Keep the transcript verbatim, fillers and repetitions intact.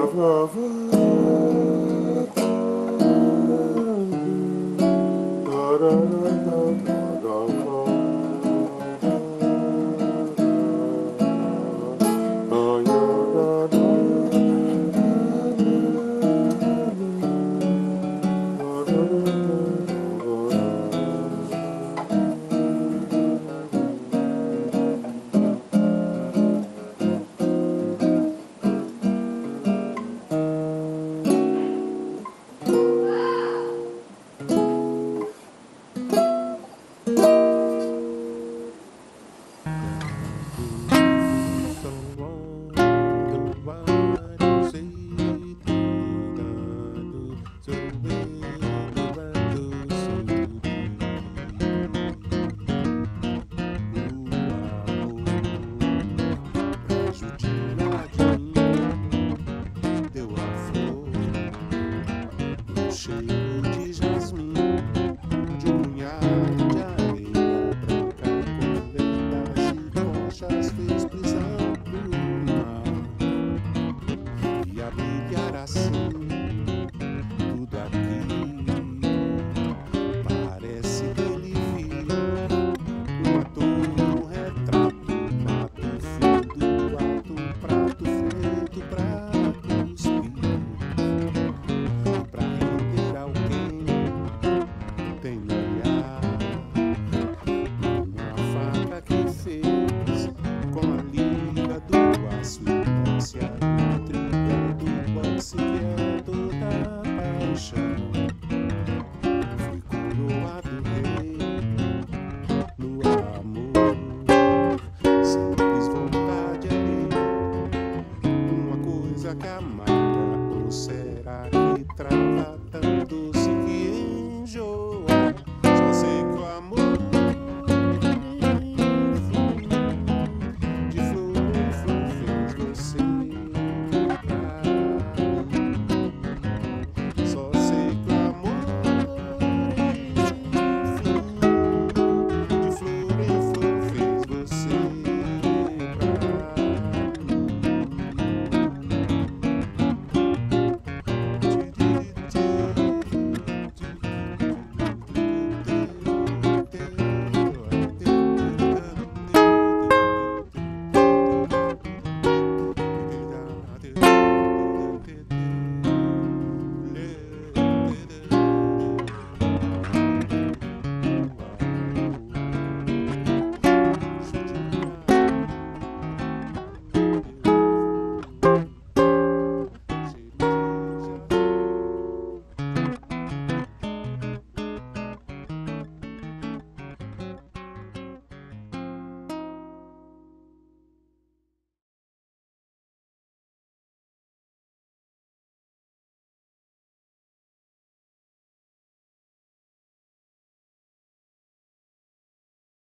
Cheiro de jasmim, de unhado de areia branca, com lendas e conchas fez prisão pro mar. E a brilhar assim, tudo aqui parece relivir uma dor, um retrato, mato fundo, ato, prato feito pra cuspir. Tem no olhar uma faca que fez com a liga do aço e a trilha do boxe que é toda paixão. Fui coroado rei no amor, simples vontade é uma coisa que amarga, ou será que trava?